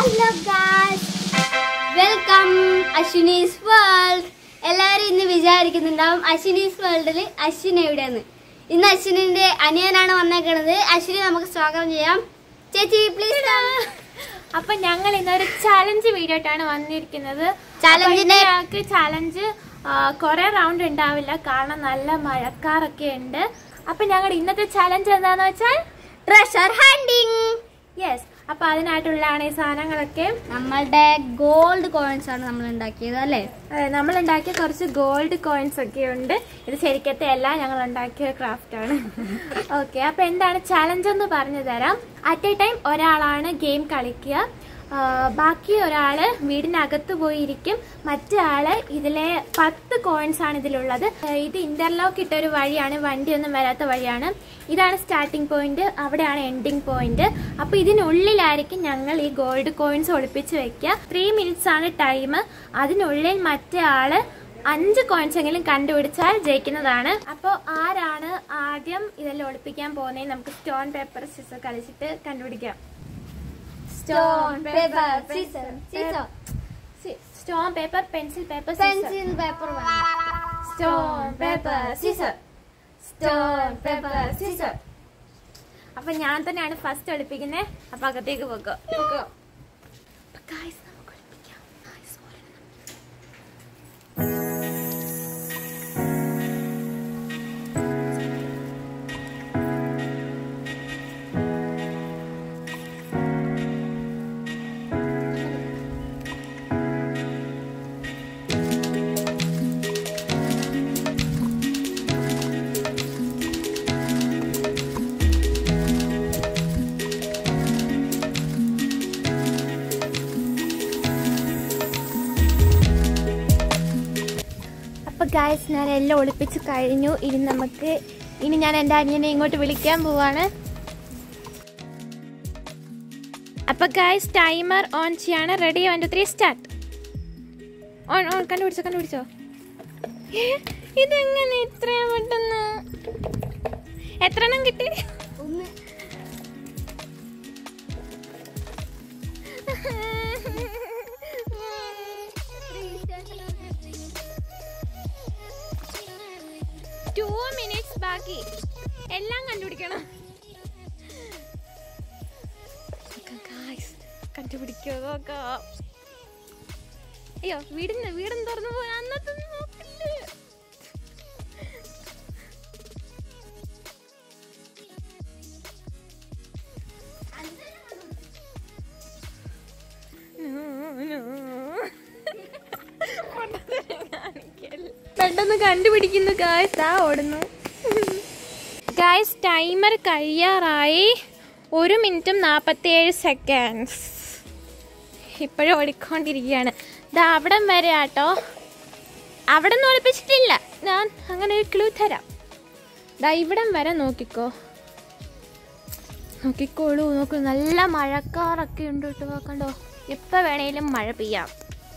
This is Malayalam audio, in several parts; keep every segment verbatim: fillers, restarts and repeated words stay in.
Hello guys, welcome Ashwini's World. എല്ലാവരും ഇന്ന് വിചാരിക്കുന്നുണ്ടാവും അശ്വിനീസ് വേൾഡിൽ അശ്വിൻ എവിടെയാണ്. ഇന്ന് അശ്വിനിന്റെ അനിയനാണ് വന്നേക്കുന്നത്. അശ്വിനെ നമുക്ക് സ്വാഗതം ചെയ്യാം. ചേച്ചി പ്ലീസ്. അപ്പൊ ഞങ്ങൾ ഇന്നൊരു ചാലഞ്ച് വീഡിയോ ആയിട്ടാണ് വന്നിരിക്കുന്നത്. ചാലഞ്ച് ചാലഞ്ച് കുറെ റൗണ്ട് ഉണ്ടാവില്ല, കാരണം നല്ല മഴക്കാറൊക്കെ ഉണ്ട്. അപ്പൊ ഞങ്ങളുടെ ഇന്നത്തെ ചാലഞ്ച് എന്താന്ന് വെച്ചാൽ ട്രഷർ ഹണ്ടിങ്. യെസ്, അപ്പൊ അതിനായിട്ടുള്ളതാണ് ഈ സാധനങ്ങളൊക്കെ. നമ്മളുടെ ഗോൾഡ് കോയിൻസ് ആണ് നമ്മൾ ഉണ്ടാക്കിയത് അല്ലേ? അതെ, നമ്മൾ ഉണ്ടാക്കിയ കുറച്ച് ഗോൾഡ് കോയിൻസ് ഒക്കെ ഉണ്ട്. ഇത് ശരിക്കത്തെ അല്ല, ഞങ്ങൾ ഉണ്ടാക്കിയ ക്രാഫ്റ്റ് ആണ്. ഓക്കെ, അപ്പൊ എന്താണ് ചാലഞ്ച് എന്ന് പറഞ്ഞു തരാം. അറ്റ് എ ടൈം ഒരാളാണ് ഗെയിം കളിക്കുക, ബാക്കി ഒരാള് വീടിനകത്ത് പോയിരിക്കും, മറ്റേ ആള് ഇതിലെ പത്ത് കോയിൻസ് ആണ് ഇതിലുള്ളത്. ഇത് ഇന്റർലോക്ക് ഇട്ടൊരു വഴിയാണ്, വണ്ടിയൊന്നും വരാത്ത വഴിയാണ്. ഇതാണ് സ്റ്റാർട്ടിംഗ് പോയിന്റ്, അവിടെയാണ് എൻഡിങ് പോയിന്റ്. അപ്പൊ ഇതിനുള്ളിലായിരിക്കും ഞങ്ങൾ ഈ ഗോൾഡ് കോയിൻസ് ഒളിപ്പിച്ച് വെക്കുക. ത്രീ മിനിറ്റ്സ് ആണ് ടൈം. അതിനുള്ളിൽ മറ്റേ ആള് അഞ്ച് കോയിൻസ് എങ്കിലും കണ്ടുപിടിച്ചാൽ ജയിക്കുന്നതാണ്. അപ്പോൾ ആരാണ് ആദ്യം ഇതെല്ലാം ഒളിപ്പിക്കാൻ പോകുന്നത് നമുക്ക് സ്റ്റോൺ പേപ്പർ സിസർ കളിച്ചിട്ട് കണ്ടുപിടിക്കാം. Stone, paper, scissor, scissor. Stone, paper, pencil, paper, Pencil, paper. Stone, paper, scissor. Stone, paper, scissor. അപ്പൊ ഞാൻ തന്നെയാണ് ഫസ്റ്റ് ഒളിപ്പിക്കുന്നത്. അപ്പൊ അകത്തേക്ക് പോക്കോ. അപ്പൊ ഗായ്സ്, ഞാൻ എല്ലാം ഒളിപ്പിച്ച് കഴിഞ്ഞു. ഇനി നമുക്ക് ഇനി ഞാൻ എൻ്റെ അനിയനെ ഇങ്ങോട്ട് വിളിക്കാൻ പോവാണ്. അപ്പൊ ഗായ്സ്, ടൈമർ ഓൺ ചെയ്യാണ്. Ready, one two three start. On on കണ്ടുപിടിച്ചോ കണ്ടുപിടിച്ചോ ഇതെങ്ങനെ ഇത്രയും പെട്ടെന്ന്? എത്ര എണ്ണം കിട്ടി? ടു മിനിറ്റ്സ് ബാക്കി, എല്ലാം കണ്ടുപിടിക്കണം. കണ്ടുപിടിക്കോ നോക്കാം. അയ്യോ, വീടിന് വീടും തുറന്നു പോയി. അന്നത്തെ നോക്കില്ലേ? പെട്ടെന്ന് കണ്ടുപിടിക്കുന്നു ഗായ്സ്. ആ ഓടുന്നു ഗായ്സ്. ടൈമർ കഴിയാറായി. ഒരു മിനിറ്റും നാപ്പത്തിയേഴ് സെക്കൻഡ്സ്. ഇപ്പോഴും ഓടിക്കൊണ്ടിരിക്കുകയാണ്. ഇതാ അവിടം വരെ ആട്ടോ. അവിടെ നിന്ന് ഒളിപ്പിച്ചിട്ടില്ല. ഞാൻ അങ്ങനെ ഒരു ക്ലൂ തരാം. ദാ ഇവിടം വരെ നോക്കിക്കോ. നോക്കിക്കോളൂ, നോക്കൂ. നല്ല മഴക്കാറൊക്കെ ഉണ്ട് കേട്ടോ. കണ്ടോ, എപ്പോൾ വേണേലും മഴ പെയ്യാം.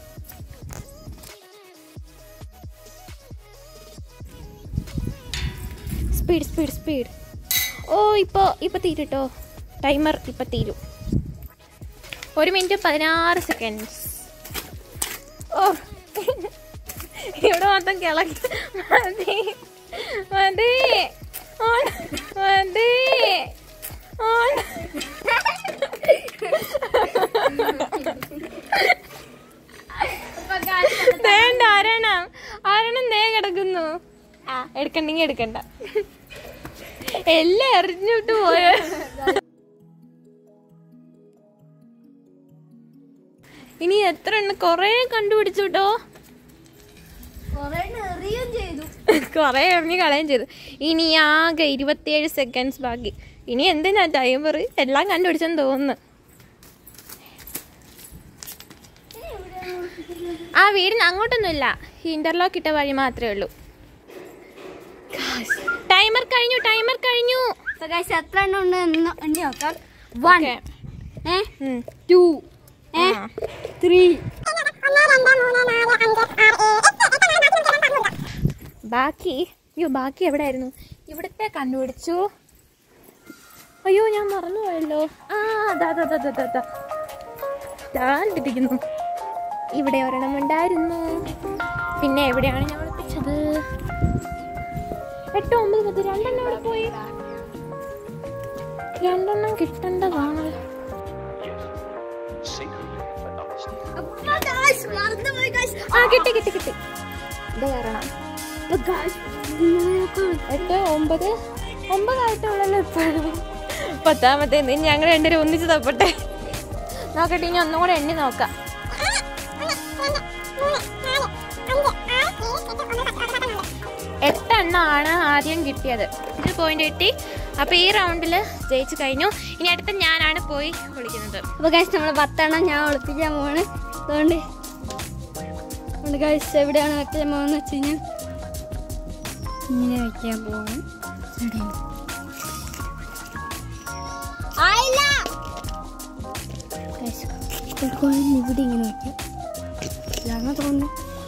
Speed speed speed. ഓ, ഇപ്പോൾ ഇപ്പോൾ തീരുട്ടോ. ടൈമർ ഇപ്പം തീരും. ഒരു മിനിറ്റ് പതിനാറ് സെക്കൻഡ്സ്. ഓ, ഇവിടെ മൊത്തം കിളക്കി. മതി മതി ഓൺ മതി ഓൺ. വേണ്ട, ആരണം ആരണം നേ കിടക്കുന്നു. ആ, എടുക്കണ്ടെങ്കിൽ എടുക്കണ്ട. എല്ലാം എറിഞ്ഞിട്ട് പോയ. ഇനി എത്ര എണ്ണം? കൊറേ കണ്ടുപിടിച്ചു കേട്ടോ. കൊറേ എറിഞ്ഞ് കളയും ചെയ്തു. ഇനി ആകെ ഇരുപത്തിയേഴ് സെക്കൻഡ്സ് ബാക്കി. ഇനി എന്തിനാ ടൈമർ? എല്ലാം കണ്ടുപിടിച്ചെന്ന് തോന്നുന്നു. ആ വീടിന് അങ്ങോട്ടൊന്നുമില്ല, ഇന്റർലോക്ക് ഇട്ട വഴി മാത്രമേ ഉള്ളൂ. ടൈമർ കഴിഞ്ഞു, ടൈമർ കഴിഞ്ഞു. എത്ര എണ്ണം ഉണ്ട് എണ്ണി നോക്കാം. One, two, three. ബാക്കി അയ്യോ ബാക്കി എവിടെയായിരുന്നു? ഇവിടുത്തെ കണ്ടുപിടിച്ചു. അയ്യോ, ഞാൻ മറന്നുപോയല്ലോ. ആ, അതാ അതാ അതാ അതാ താണ്ടിരിക്കുന്നു. ഇവിടെ ഒരെണ്ണം ഉണ്ടായിരുന്നു. പിന്നെ എവിടെയാണ് ഞാൻ ഒളിപ്പിച്ചത്? എട്ട് ഒമ്പത് പത്ത് രണ്ടെണ്ണം അവിടെ പോയി. രണ്ടെണ്ണം കിട്ടേണ്ടതാണ്. ആ കിട്ടി കിട്ടി കിട്ടി. ഇത് കാരണം എട്ട് ഒമ്പത് ഒമ്പതായിട്ടുള്ളല്ലോ ഇപ്പോഴും. പത്താമത്തെ ഞങ്ങൾ രണ്ടുപേരും ഒന്നിച്ച് തപ്പട്ടെ. നോക്കട്ടെ, ഇനി ഒന്നും കൂടെ എണ്ണി നോക്കാം. എട്ടെണ്ണമാണ് ആദ്യം കിട്ടിയത്. ഇത് പോയിന്റ് കിട്ടി. അപ്പൊ ഈ റൗണ്ടിൽ ജയിച്ചു കഴിഞ്ഞു. ഇനി അടുത്ത ഞാനാണ് പോയി വിളിക്കുന്നത്. അപ്പൊ ഗൈസ് നമ്മള് പത്തെണ്ണം ഞാൻ ഒളിപ്പിക്കാൻ പോവാണ്. അതുകൊണ്ട് ഗൈസ് എവിടെയാണ് വെക്കാൻ പോകുന്നത് വെച്ച് കഴിഞ്ഞാൽ ഇങ്ങനെ വെക്കാൻ പോവാണ്. ഇവിടെ ഇങ്ങനെ വെക്കാം. ഇല്ലാന്ന് തോന്നുന്നു.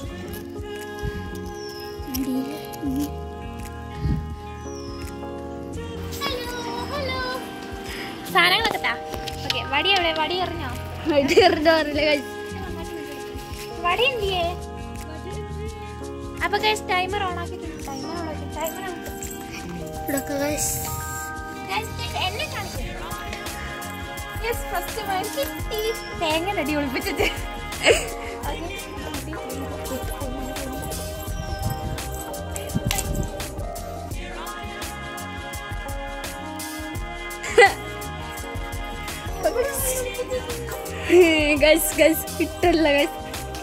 സാധനങ്ങളൊക്കെ താ. ഓക്കെ, വടി എവിടെ? വടി എറിഞ്ഞോ? വടി എറിഞ്ഞോ അറിയില്ല ഗൈസ്. വടി എന്തിയേ? അപ്പൊ ഗൈസ് ടൈമർ ഓൺ ആക്കിയിട്ടുണ്ട്. ടൈമർ ഓൺ ആക്കി. Timer on. ഇവിടൊക്കെ ഗൈസ് എന്നെ കാണിക്കുന്നു. യെസ്, ഫസ്റ്റ് മൈൻ കിട്ടി. തേങ്ങ നടി ഒളിപ്പിച്ചിട്ട്. ഗൈസ് ഗൈസ് കിട്ടല്ല ഗൈസ്.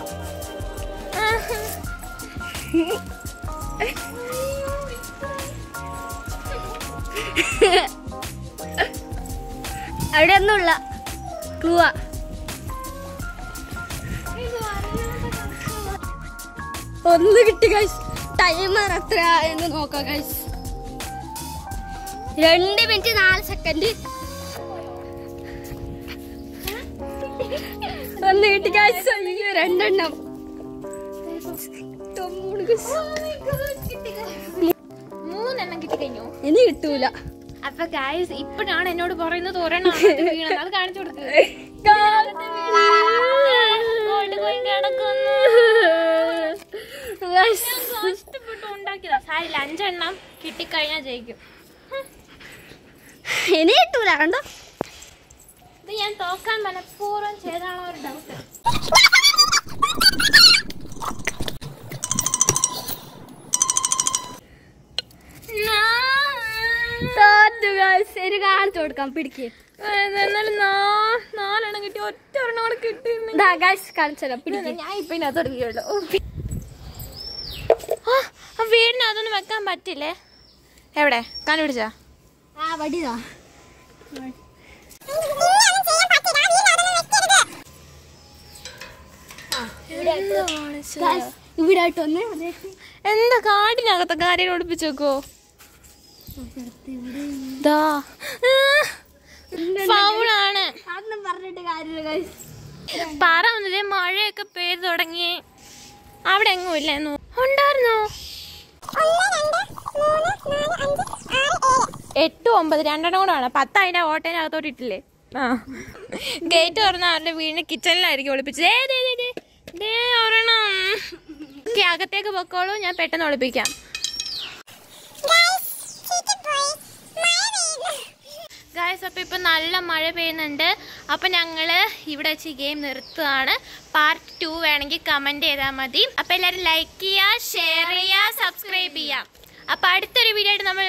അവിടെ ഒന്നുമില്ല. ക്ലൂവാ. ഒന്ന് കിട്ടി ഗൈസ്. ടൈമർ എത്ര എന്ന് നോക്കാം ഗൈസ്. രണ്ട് മിനിറ്റ് നാല് സെക്കൻഡ്. ഒന്ന് കിട്ടി ഗൈസ്. അയ്യോ, രണ്ടെണ്ണം. മൂന്നെണ്ണം കിട്ടി കഴിഞ്ഞു. ഇനി കിട്ടൂല. അപ്പൊ ഗൈസ് ഇപ്പഴാണ് എന്നോട് പറയുന്നത് ഒരെണ്ണം വീണത്. അത് കാണിച്ചു കൊടുക്കുക. കഷ്ടപ്പെട്ട് ഉണ്ടാക്കിയതാ. സാരില്ല, അഞ്ചെണ്ണം കിട്ടിക്കഴിഞ്ഞാൽ ജയിക്കും. ഇനി കിട്ടൂല. കണ്ടോ, ഇത് ഞാൻ തോക്കാൻ മനഃപൂർവ്വം ചെയ്താണോ ഒരു ഡൗട്ട്. ശരി, കാണിച്ചു കൊടുക്കാം. പിടിക്ക്. എന്നാലും നാലെണ്ണം കിട്ടി. ഒറ്റ ഒരെണ്ണം കൂടെ കിട്ടി. കാണിച്ചു തരാം. പിടിക്ക്. ഞാൻ ഇപ്പൊ ഇതിനകത്തോട് വീഴല്ലോ. ആ വീടിന് അതൊന്നും വെക്കാൻ പറ്റില്ലേ? എവിടെ കണ്ടുപിടിച്ചാ? ആ വടിതാ. ഇവിടെ ആയിട്ടൊന്ന് എന്താ കാടിനകത്തെ കാര്യം ഒളിപ്പിച്ചു വെക്കോ? ഫൗളാണ്. പറഞ്ഞിട്ട് കാര്യമില്ല. പറ വന്നില്ലേ, മഴയൊക്കെ പെയ്തു തുടങ്ങി. അവിടെ എങ്ങും ഇല്ലെന്നോ? ഉണ്ടായിരുന്നോ? എട്ട് ഒമ്പത് രണ്ടെണ്ണം കൂടെ വേണം. പത്ത് അതിന്റെ ഓട്ടോനകത്തോട്ട് ഇട്ടില്ലേ? ആ, ഗേറ്റ് തുറന്ന അവരുടെ വീടിന് കിച്ചണിലായിരിക്കും ഒളിപ്പിച്ചത്. ഒരെണ്ണം അകത്തേക്ക് പൊക്കോളൂ, ഞാൻ പെട്ടെന്ന് ഒളിപ്പിക്കാം. ഗായ്സ്, അപ്പൊ ഇപ്പൊ നല്ല മഴ പെയ്യുന്നുണ്ട്. അപ്പൊ ഞങ്ങള് ഇവിടെ വെച്ച് ഗെയിം നിർത്തുകയാണ്. പാർട്ട് ടു വേണമെങ്കിൽ കമന്റ് ചെയ്താൽ മതി. അപ്പൊ എല്ലാരും ലൈക്ക് ചെയ്യുക, ഷെയർ ചെയ്യുക, സബ്സ്ക്രൈബ് ചെയ്യാം. അപ്പൊ അടുത്തൊരു വീഡിയോ ആയിട്ട് നമ്മൾ